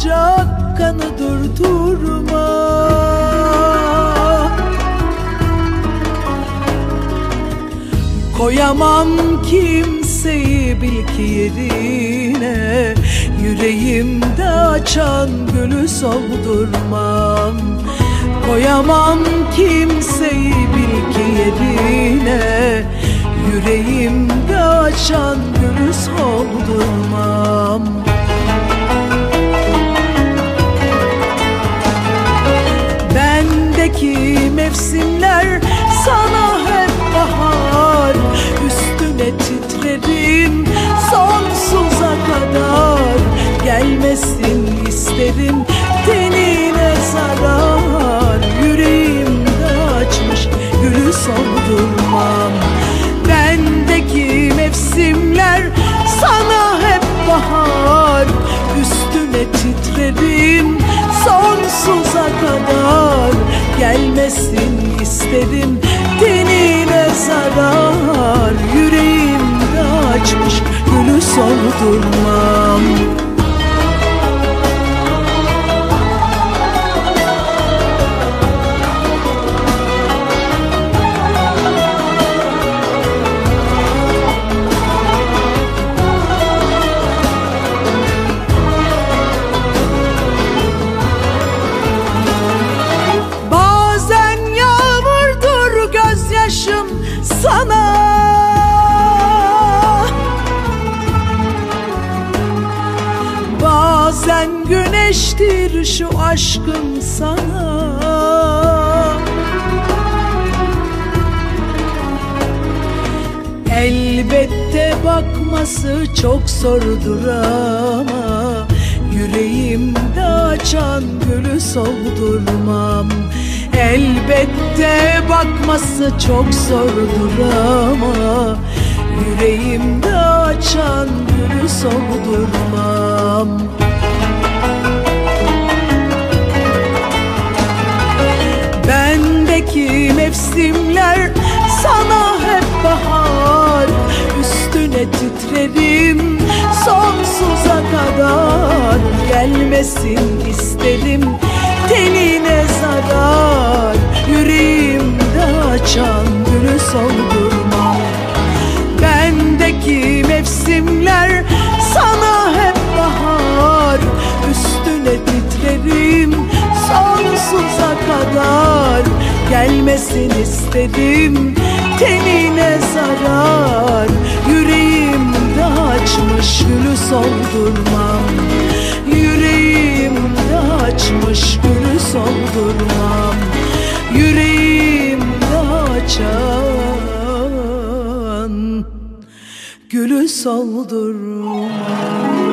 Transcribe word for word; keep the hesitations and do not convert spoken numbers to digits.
ancak kanı durdurma. Koyamam kimseyi bil ki yerine, yüreğimde açan gülü soldurmam. Koyamam kimseyi bil ki yerine, yüreğimde açan gülü soldurmam. Bendeki mevsimler sana hep bahar, üstüne titrerim sonsuza kadar. Gelmesin isterim tenine zarar, yüreğimde açmış gülü soldurmam. Bendeki mevsimler sana hep bahar, üstüne titrerim sonsuza kadar. Gelmesin isterim tenine zarar, yüreğimde açmış gülü soldurmam. Sana bazen güneştir şu aşkım sana. Elbette bakması çok zordur ama yüreğimde açan gülü soldurmam. Elbette bakması çok zordur ama yüreğimde açan gülü soldurmam. Bendeki mevsimler sana hep bahar, üstüne titrerim sonsuza kadar. Gelmesin isterim tenine zarar, yüreğimde açan gülü soldurmam. Bendeki mevsimler sana hep bahar, üstüne titrerim sonsuza kadar. Gelmesin isterim tenine zarar, yüreğimde açmış gülü soldurmam. Yüreğimde açmış gülü soldurmam. Yüreğimde açan gülü soldurmam.